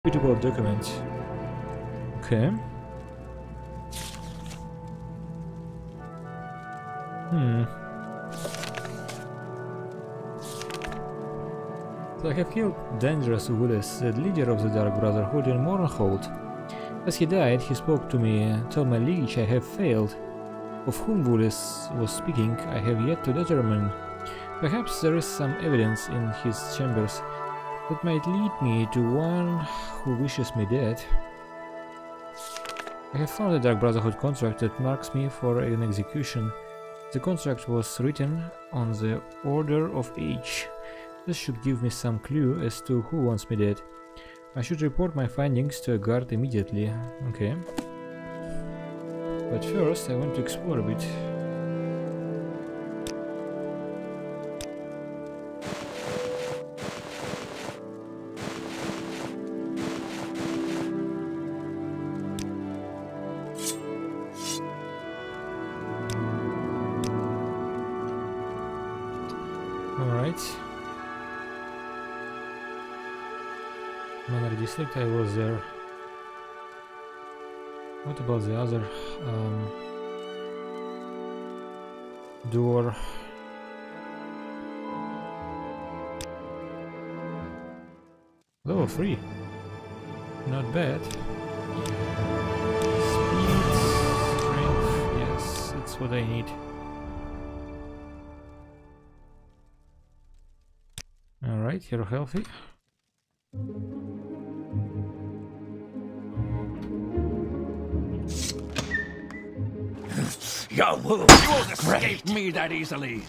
Suitable document. Okay. So I have killed Dangerous Willis, the leader of the Dark Brotherhood in Mournhold. As he died, he spoke to me, told my liege I have failed. Of whom Willis was speaking, I have yet to determine. Perhaps there is some evidence in his chambers that might lead me to one who wishes me dead. I have found a Dark Brotherhood contract that marks me for an execution. The contract was written on the Order of Age. This should give me some clue as to who wants me dead. I should report my findings to a guard immediately. Okay. But first I want to explore a bit. Alright. Manor District, I was there. What about the other door? Level 3. Not bad. Speed, strength, yes, that's what I need. Alright, you're healthy. You won't escape me that easily.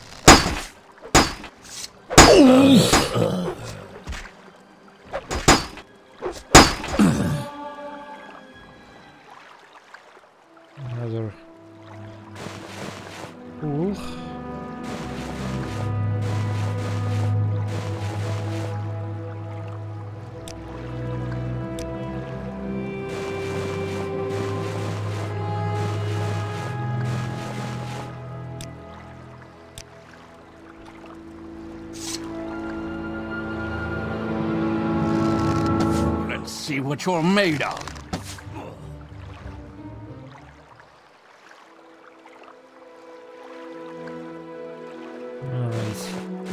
Another pool. See what you're made of. Alright.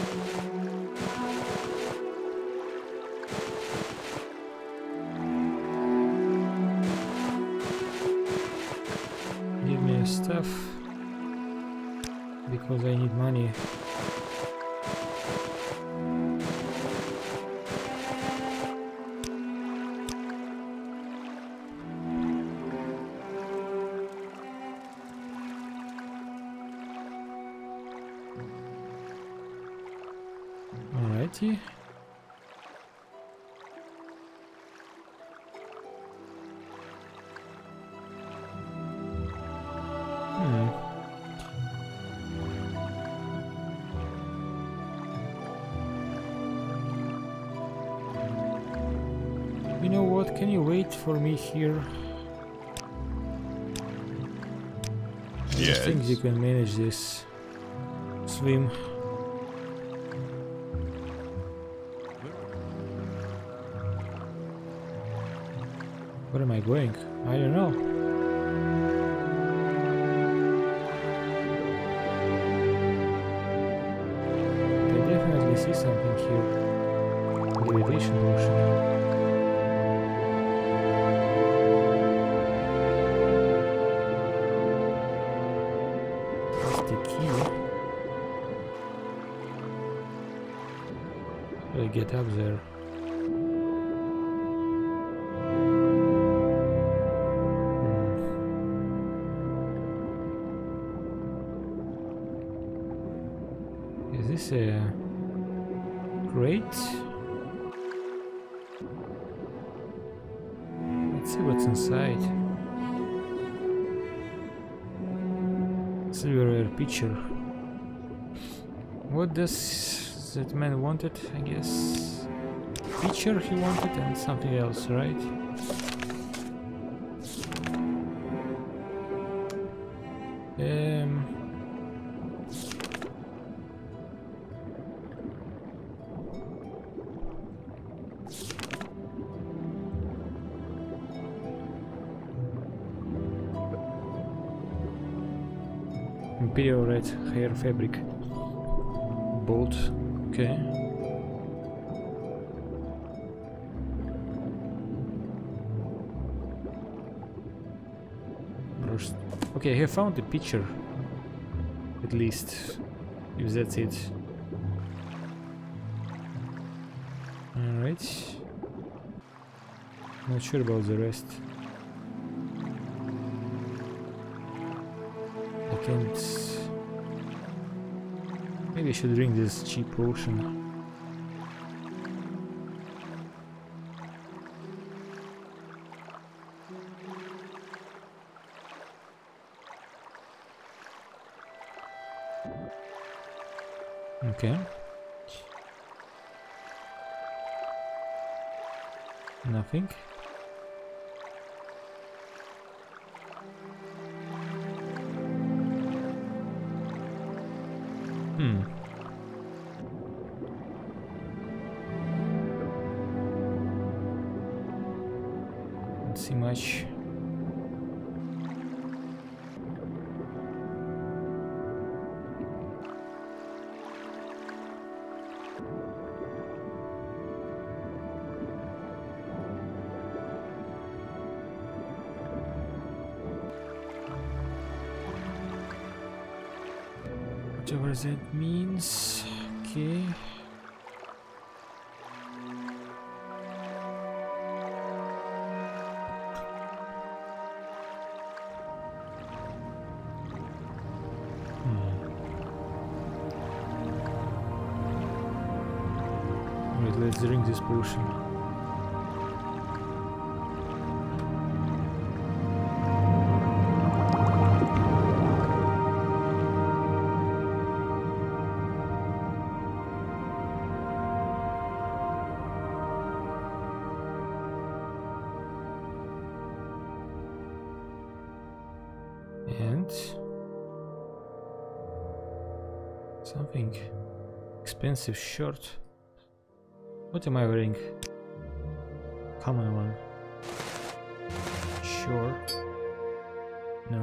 Give me stuff because I need money. Alrighty. You know what? Can you wait for me here? Yes. I think you can manage this. Swim. Where am I going? I don't know. I definitely see something here. Levitation motion. That's the key. How do I get up there? Is this a crate? Let's see what's inside. Silverware pitcher. What does that man wanted? I guess pitcher he wanted and something else, right? Imperial red hair fabric. Bolt. Okay. Brushed. Okay, I have found the picture. At least. If that's it. Alright. Not sure about the rest. I can't... Maybe I should drink this cheap potion. Okay. Nothing. Don't see much. Whatever that means. Okay. Alright, let's drink this potion. And something expensive shirt. What am I wearing? Common one. Sure. No.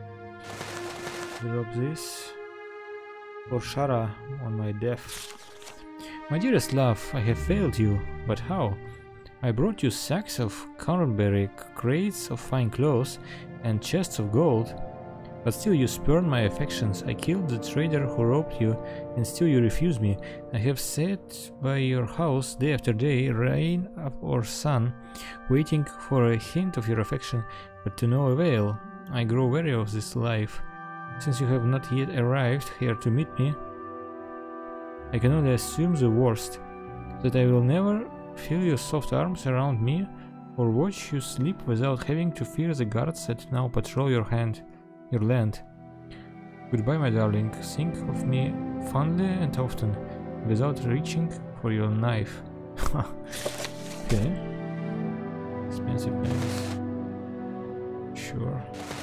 Drop this. For Shara on my death. My dearest love, I have failed you, but how? I brought you sacks of cornberry, crates of fine clothes, and chests of gold. But still you spurn my affections. I killed the trader who robbed you, and still you refuse me. I have sat by your house day after day, rain or sun, waiting for a hint of your affection, but to no avail. I grow weary of this life. Since you have not yet arrived here to meet me, I can only assume the worst, that I will never feel your soft arms around me, or watch you sleep without having to fear the guards that now patrol your land. Goodbye, my darling. Think of me fondly and often, without reaching for your knife. Okay. Expensive pants. Sure.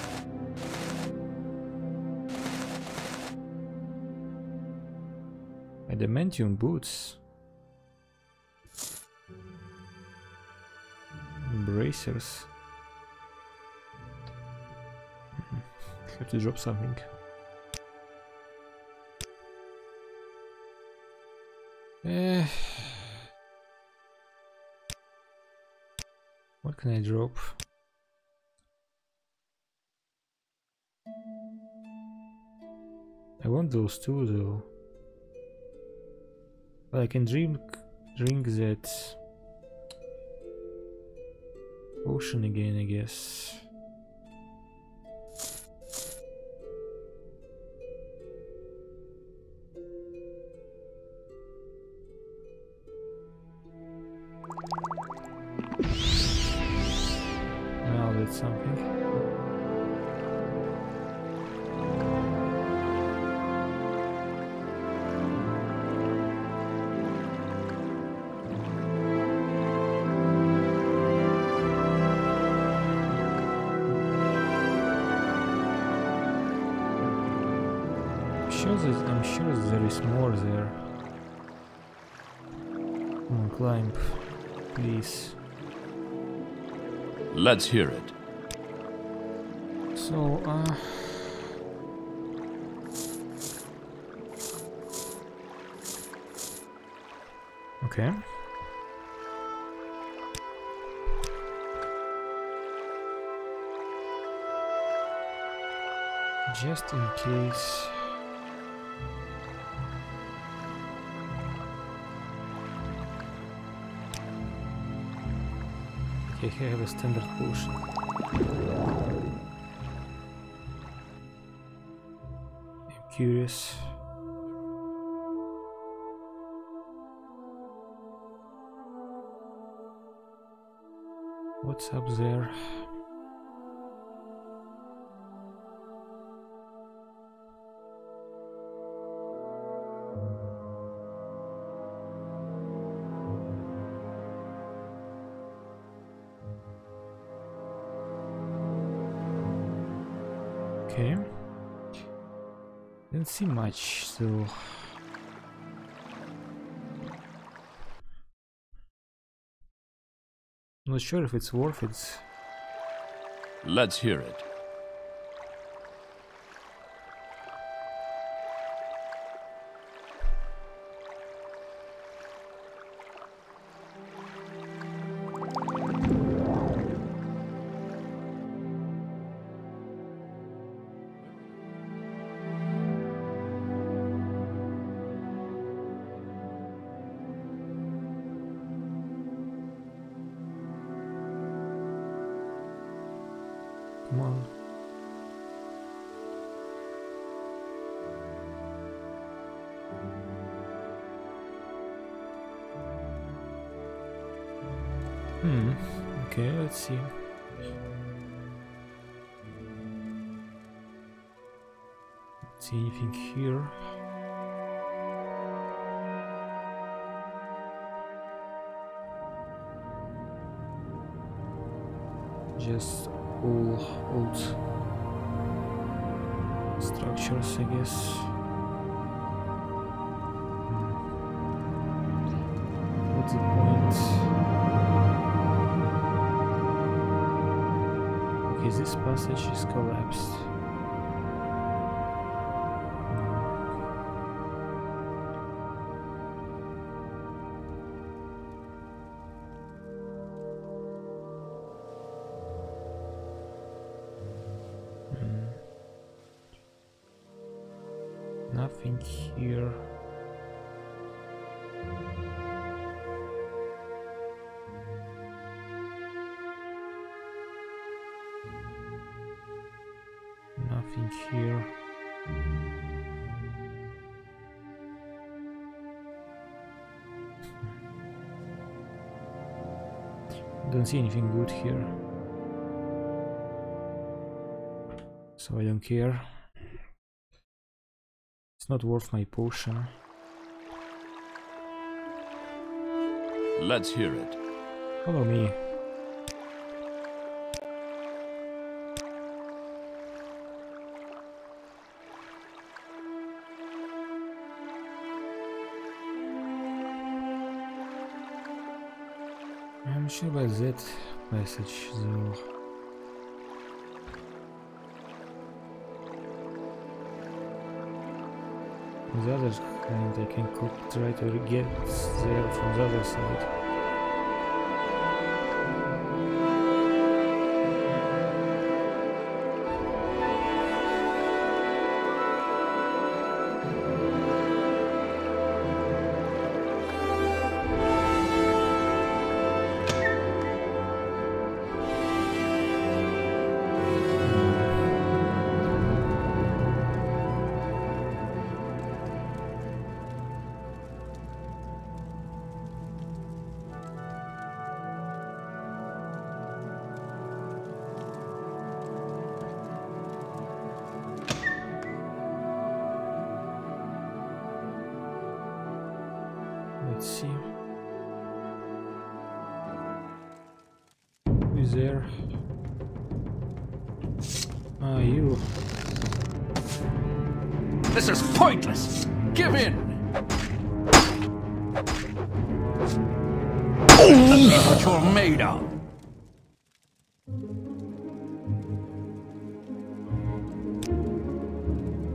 Adamantium boots. Bracers. Have to drop something. What can I drop? I want those two though. But I can drink that potion again, I guess. Now that's something. I'm sure there is more there. Come on, climb, please. Let's hear it. So, Okay. Just in case. Okay, here I have a standard potion. I'm curious. What's up there? Okay. Didn't see much, so not sure if it's worth it. Let's hear it. Come on. Okay, let's see. Let's see anything here. Just all old structures, I guess. What's the point? Okay, this passage is collapsed. Nothing here. Nothing here. Don't see anything good here, so I don't care. It's not worth my potion. Let's hear it. Follow me. I'm sure about that passage though. On the other hand, I can try to get there from the other side. Let's see. Who is there? Ah, you. This is pointless! Give in! See what you're made of!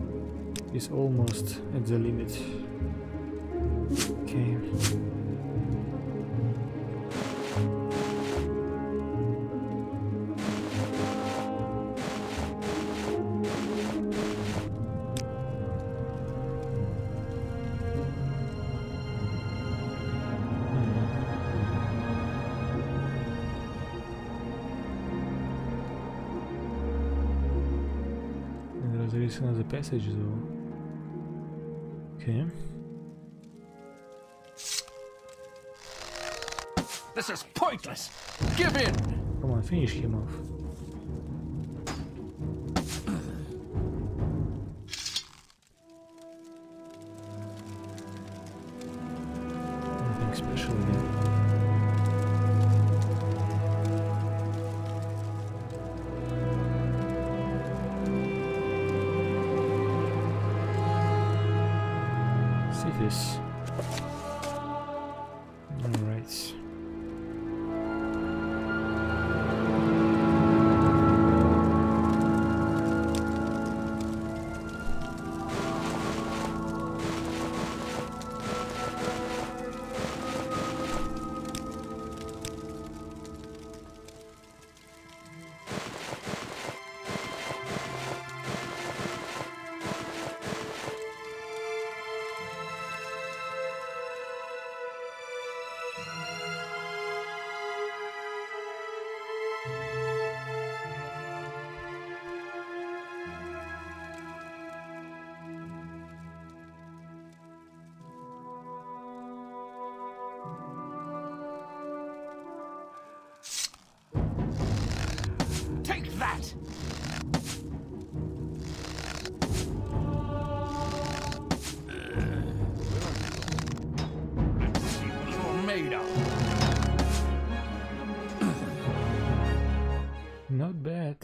He's almost at the limit. Okay. is another passage though. Okay. This is pointless! Give in! Come on, finish him off. Nothing special again. This. Alright. Take that! Let's see what you're made of. Not bad.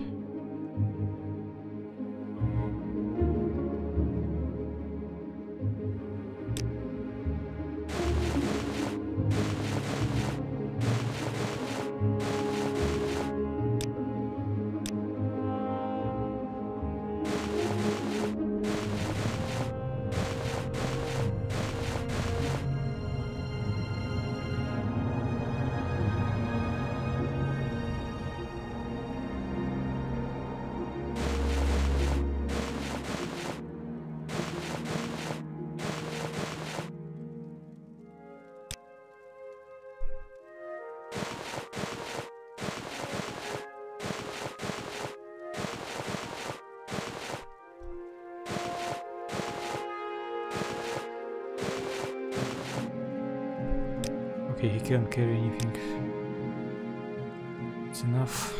Okay, he can't carry anything. It's enough.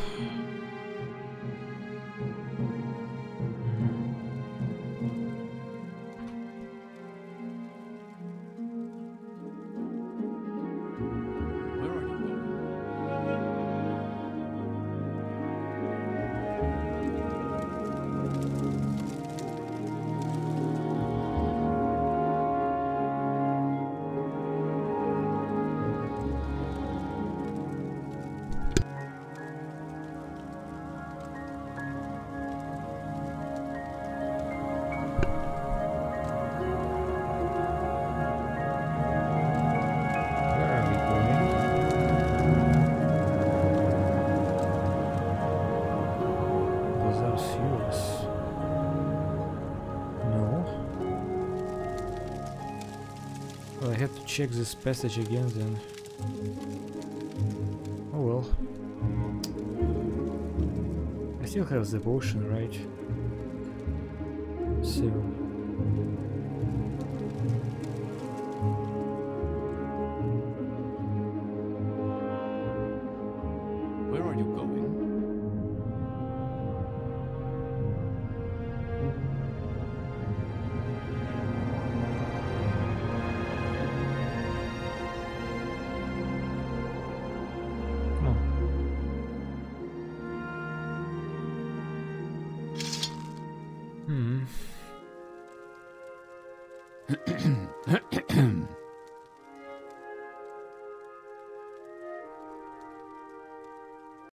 Where are you going? Where are we going? These are fuels. No. Well, I have to check this passage again then. Oh well. I still have the potion, right? So. Where are you going?